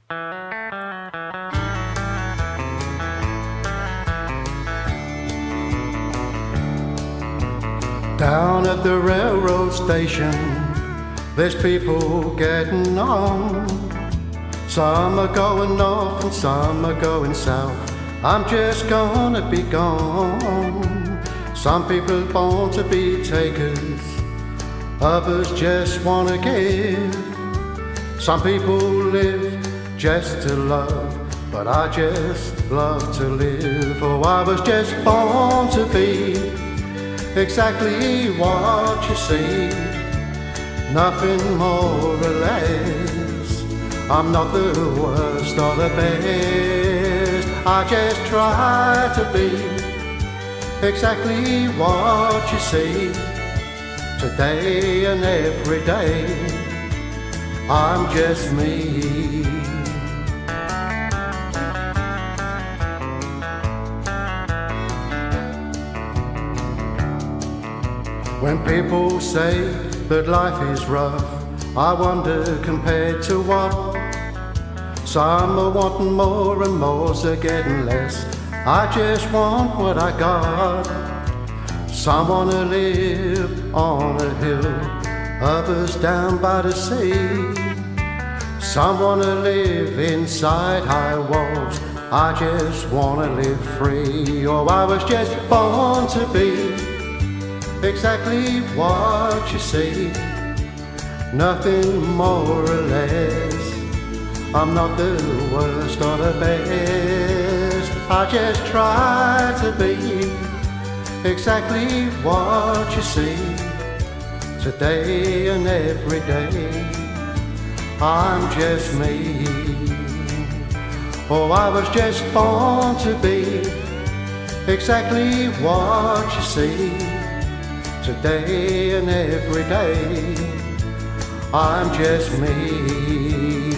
Down at the railroad station, there's people getting on. Some are going north and some are going south. I'm just gonna be gone. Some people born to be takers, others just wanna give. Some people live just to love, but I just love to live. Oh, I was just born to be exactly what you see, nothing more or less. I'm not the worst or the best, I just try to be exactly what you see. Today and every day, I'm just me. When people say that life is rough, I wonder compared to what. Some are wanting more and more's are getting less. I just want what I got. Some wanna live on a hill, others down by the sea. Some wanna live inside high walls, I just wanna live free. Oh, I was just born to be exactly what you see, nothing more or less. I'm not the worst or the best, I just try to be exactly what you see. Today and every day, I'm just me. Oh, I was just born to be exactly what you see. Today and every day, I'm just me.